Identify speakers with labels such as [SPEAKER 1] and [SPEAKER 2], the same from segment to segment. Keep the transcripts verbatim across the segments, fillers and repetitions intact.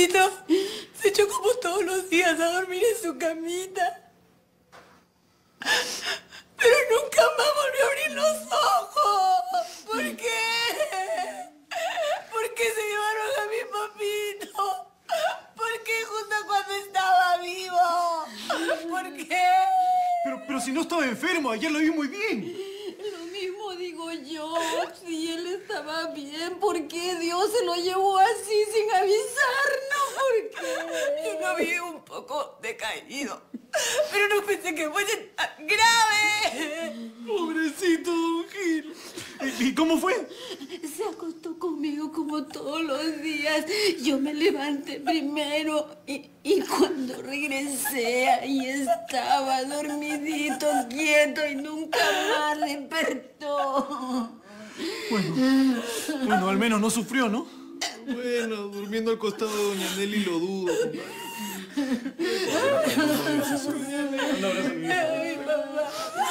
[SPEAKER 1] papito se echó como todos los días a dormir en su camita. Pero nunca más volvió a abrir los ojos. ¿Por qué? ¿Por qué se llevaron a mi papito? ¿Por qué justo cuando estaba vivo? ¿Por qué?
[SPEAKER 2] Pero, pero si no estaba enfermo, ayer lo vi muy bien.
[SPEAKER 1] Lo mismo digo yo. Si él estaba bien, ¿por qué Dios se lo llevó así sin avisarnos? ¿Por qué? Yo lo vi un poco decaído, pero no pensé que fuese tan grave.
[SPEAKER 2] Pobrecito don Gil. ¿Y cómo fue?
[SPEAKER 1] Se acostó conmigo como todos los días. Yo me levanté primero y, y cuando regresé ahí estaba dormidito, quieto y nunca más despertó.
[SPEAKER 2] Bueno, bueno, al menos no sufrió, ¿no?
[SPEAKER 3] Bueno, durmiendo al costado de doña Nelly lo dudo, compadre.
[SPEAKER 2] Un abrazo, mi hija.
[SPEAKER 1] Ay, papá.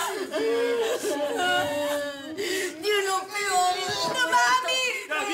[SPEAKER 1] Dios lo peor. ¡No, mami!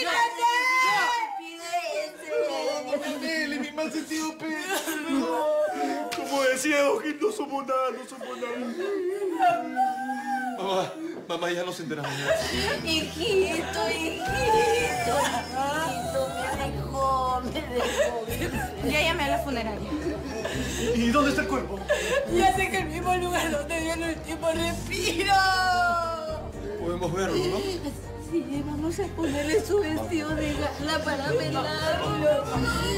[SPEAKER 3] Doña Nelly, mi mal sentido pésimo.
[SPEAKER 2] Como decía don Gil, no somos nada, no somos nada.
[SPEAKER 3] Mamá, mamá, ya nos enteramos.
[SPEAKER 1] Hijito, hijito, hijito, me dejó, me dejó.
[SPEAKER 4] Ya llamé a la funeraria.
[SPEAKER 2] ¿Y dónde está el cuerpo?
[SPEAKER 1] Ya sé que el mismo lugar donde dio el último respiro.
[SPEAKER 3] Podemos verlo, ¿no?
[SPEAKER 1] Sí, vamos a ponerle su vestido de gala para velarlo.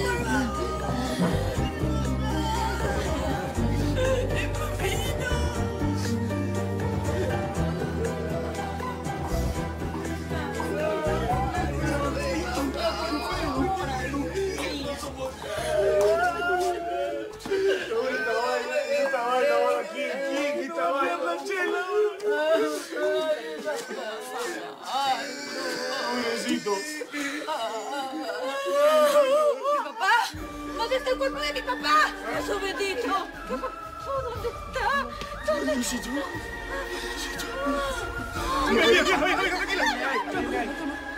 [SPEAKER 1] ¿Mi papá? ¿Dónde está el cuerpo de mi papá? ¡Jesús bendito! ¿Qué pasó? ¿Dónde está? ¿Dónde está?
[SPEAKER 2] Venga, venga, venga, venga, tranquila.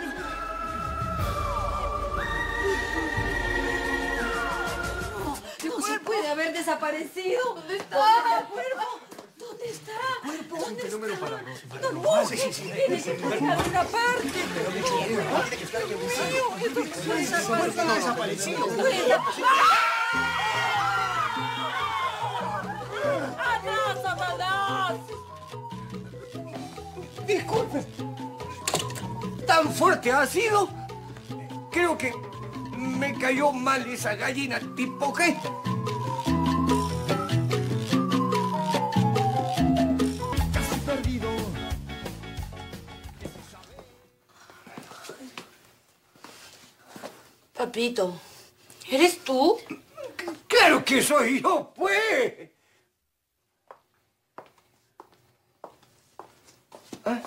[SPEAKER 1] No, no se puede haber desaparecido. ¿Dónde está el cuerpo? ¿Dónde está?
[SPEAKER 3] Es un fenómeno paranormal.
[SPEAKER 1] No, no, tiene que estar en alguna parte.
[SPEAKER 2] Está desaparecido.
[SPEAKER 1] ¡Satanás, Satanás!
[SPEAKER 5] Disculpe. ¿Tan fuerte ha sido? Creo que me cayó mal esa gallina tipo qué.
[SPEAKER 1] Papito, ¿eres tú?
[SPEAKER 5] ¡Claro que soy yo, pues! ¿Ah?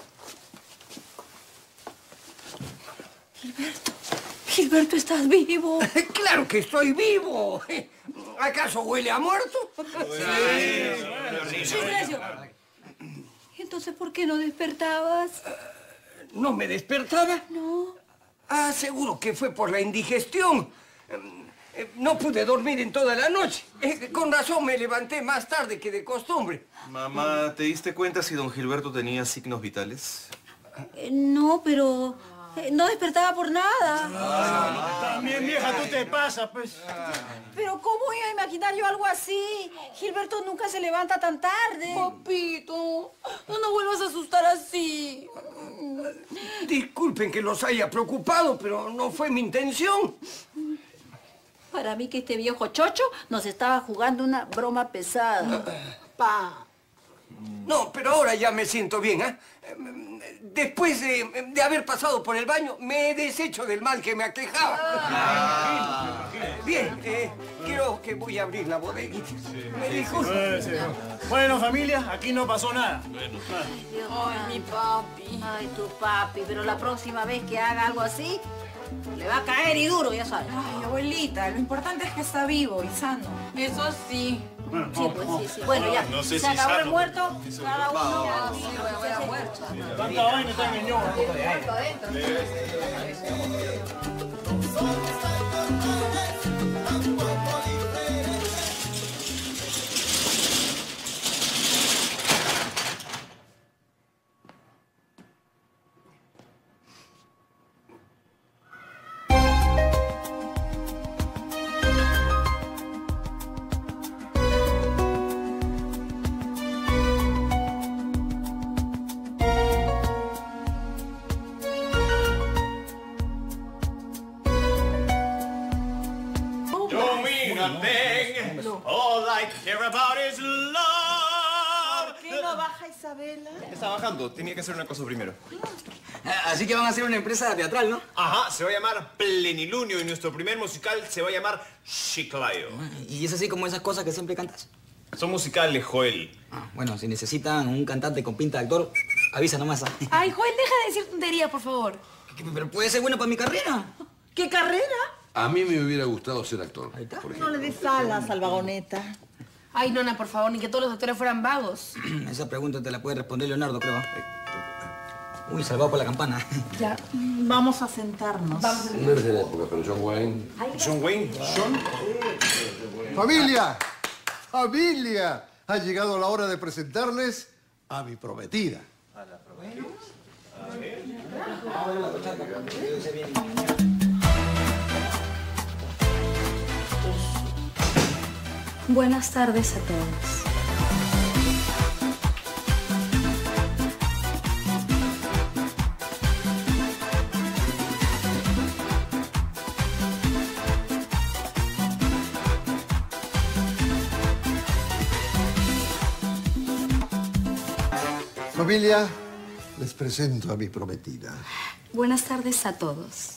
[SPEAKER 1] Gilberto, Gilberto, ¿estás vivo?
[SPEAKER 5] ¡Claro que estoy vivo! ¿Acaso huele a muerto?
[SPEAKER 1] Sí, silencio. Entonces, ¿por qué no despertabas?
[SPEAKER 5] ¿No me despertaba?
[SPEAKER 1] No.
[SPEAKER 5] Ah, seguro que fue por la indigestión. Eh, No pude dormir en toda la noche. Eh, Con razón me levanté más tarde que de costumbre.
[SPEAKER 3] Mamá, ¿te diste cuenta si don Gilberto tenía signos vitales?
[SPEAKER 1] Eh, no, pero eh, no despertaba por nada.
[SPEAKER 2] También, vieja, tú te pasas, pues.
[SPEAKER 1] Pero ¿cómo iba a imaginar yo algo así? Gilberto nunca se levanta tan tarde. Papito, no nos vuelvas a asustar así.
[SPEAKER 5] Disculpen que los haya preocupado, pero no fue mi intención.
[SPEAKER 1] Para mí que este viejo chocho nos estaba jugando una broma pesada. Pa.
[SPEAKER 5] No, pero ahora ya me siento bien, ¿eh? Después de, de haber pasado por el baño, me he deshecho del mal que me aquejaba.
[SPEAKER 2] Ah.
[SPEAKER 5] Bien, eh, creo que voy a abrir la bodeguita. Me dijo...
[SPEAKER 2] Sí, sí. Bueno, familia, aquí no pasó nada.
[SPEAKER 1] Ay, Dios Ay, mi papi. Ay, tu papi. Pero la próxima vez que haga algo así, le va a caer y duro, ya sabes.
[SPEAKER 4] Ay, abuelita, lo importante es que está vivo y sano.
[SPEAKER 1] Eso sí.
[SPEAKER 2] Bueno,
[SPEAKER 1] Sí, pues sí, sí. Bueno, ya.
[SPEAKER 3] No sé
[SPEAKER 1] se
[SPEAKER 3] si
[SPEAKER 1] acabó el
[SPEAKER 3] sano.
[SPEAKER 1] muerto. Cada uno.
[SPEAKER 4] Sí, voy a muerto.
[SPEAKER 2] tanta vaina está en el ñobo.
[SPEAKER 4] Adentro.
[SPEAKER 6] one thing. No. All I care about is love.
[SPEAKER 7] ¿Por qué no baja Isabela?
[SPEAKER 6] Está bajando. Tenía que hacer una cosa primero.
[SPEAKER 8] Así que van a hacer una empresa teatral, ¿no?
[SPEAKER 6] Ajá, se va a llamar Plenilunio y nuestro primer musical se va a llamar Chiclayo.
[SPEAKER 8] ¿Y es así como esas cosas que siempre cantas?
[SPEAKER 6] Son musicales, Joel.
[SPEAKER 8] Ah, bueno, si necesitan un cantante con pinta de actor, avisa nomás.
[SPEAKER 1] Ay, Joel, deja de decir tonterías, por favor.
[SPEAKER 8] Pero puede ser bueno para mi carrera.
[SPEAKER 7] ¿Qué carrera?
[SPEAKER 9] A mí me hubiera gustado ser actor.
[SPEAKER 8] Ahí está.
[SPEAKER 7] No le des alas al vagoneta.
[SPEAKER 1] Ay, nona, por favor, ni que todos los actores fueran vagos.
[SPEAKER 8] Esa pregunta te la puede responder Leonardo, creo. Uy, salvado por la campana.
[SPEAKER 7] Ya, vamos a sentarnos.
[SPEAKER 9] No eres de la época, pero John Wayne...
[SPEAKER 6] ¿John Wayne? ¿John?
[SPEAKER 3] ¡Familia! ¡Familia! Ha llegado la hora de presentarles a mi prometida. ¿A la prometida?
[SPEAKER 10] Buenas tardes a todos.
[SPEAKER 3] Familia, les presento a mi prometida.
[SPEAKER 10] Buenas tardes a todos.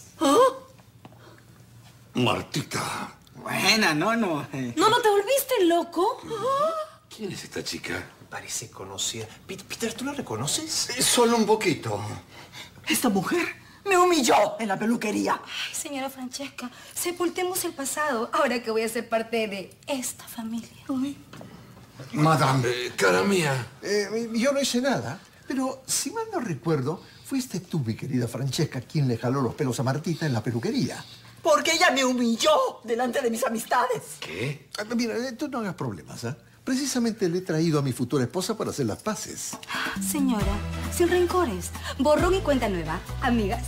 [SPEAKER 9] Martita.
[SPEAKER 8] Buena, no, no.
[SPEAKER 1] ¿No, no te volviste loco?
[SPEAKER 9] ¿Quién es esta chica?
[SPEAKER 6] Parece conocida. Peter, ¿tú la reconoces?
[SPEAKER 3] Solo un poquito.
[SPEAKER 7] Esta mujer me humilló en la peluquería.
[SPEAKER 10] Ay, señora Francesca, sepultemos el pasado ahora que voy a ser parte de esta familia.
[SPEAKER 7] Uy.
[SPEAKER 3] Madame.
[SPEAKER 9] Eh, cara mía.
[SPEAKER 3] Eh, yo no hice nada, pero si mal no recuerdo, fuiste tú, mi querida Francesca, quien le jaló los pelos a Martita en la peluquería.
[SPEAKER 7] Porque ella me humilló delante de mis amistades.
[SPEAKER 9] ¿Qué?
[SPEAKER 3] Ah, mira, eh, tú no hagas problemas, ¿ah? Precisamente le he traído a mi futura esposa para hacer las paces.
[SPEAKER 10] Señora, sin rencores, borrón y cuenta nueva. Amigas.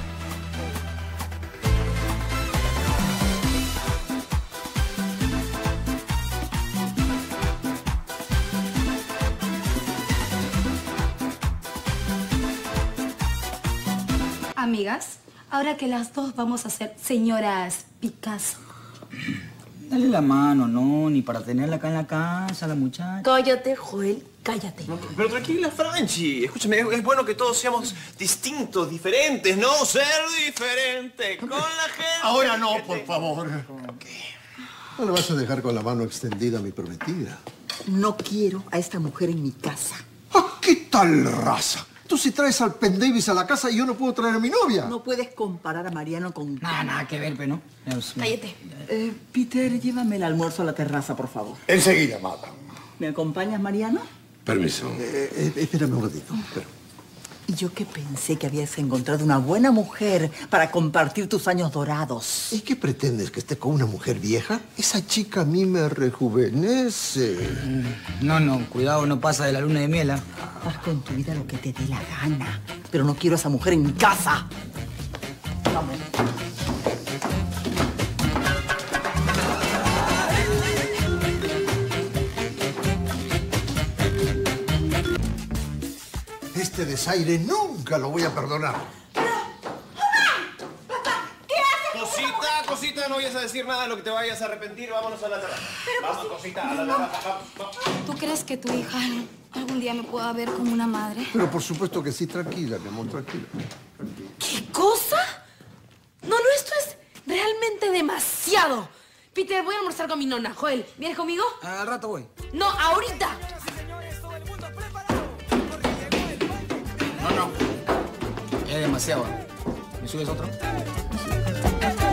[SPEAKER 10] Amigas, ahora que las dos vamos a ser señoras Picasso.
[SPEAKER 8] Dale la mano, no, ni para tenerla acá en la casa, la muchacha.
[SPEAKER 7] Cállate, Joel, cállate.
[SPEAKER 6] No, pero tranquila, Franchi. Escúchame, es, es bueno que todos seamos distintos, diferentes, ¿no? Ser diferente con la gente.
[SPEAKER 3] Ahora no, por favor. ¿Qué? No le vas a dejar con la mano extendida a mi prometida.
[SPEAKER 7] No quiero a esta mujer en mi casa.
[SPEAKER 3] ¡Ah, qué tal raza! Tú si traes al Penn Davis a la casa y yo no puedo traer a mi novia.
[SPEAKER 7] No puedes comparar a Mariano con...
[SPEAKER 8] Nada, nada que ver, pero no.
[SPEAKER 1] Cállate.
[SPEAKER 7] Eh, Peter, llévame el almuerzo a la terraza, por favor.
[SPEAKER 3] Enseguida, madame.
[SPEAKER 7] ¿Me acompañas, Mariano?
[SPEAKER 9] Permiso.
[SPEAKER 3] Eh, eh, espérame un ratito. Espera.
[SPEAKER 7] Y yo que pensé que habías encontrado una buena mujer para compartir tus años dorados.
[SPEAKER 3] ¿Y qué pretendes, que esté con una mujer vieja? Esa chica a mí me rejuvenece.
[SPEAKER 8] No, no, cuidado, no pasa de la luna de miel, ¿eh?
[SPEAKER 7] Haz con tu vida lo que te dé la gana. Pero no quiero a esa mujer en mi casa. Vamos.
[SPEAKER 3] Este desaire nunca lo voy a perdonar.
[SPEAKER 6] Cosita, cosita, no vayas a decir nada de lo que te vayas a arrepentir. Vámonos a la terraza. Vamos, cosita, a la terraza. Vamos.
[SPEAKER 10] ¿Tú crees que tu hija algún día me pueda ver como una madre?
[SPEAKER 3] Pero por supuesto que sí, tranquila, mi amor, tranquila.
[SPEAKER 1] ¿Qué cosa? No, no, esto es realmente demasiado. Peter, voy a almorzar con mi nona. Joel, ¿vienes conmigo?
[SPEAKER 8] Al rato voy.
[SPEAKER 1] No, ahorita.
[SPEAKER 8] No, no. Es demasiado. ¿Me subes otro?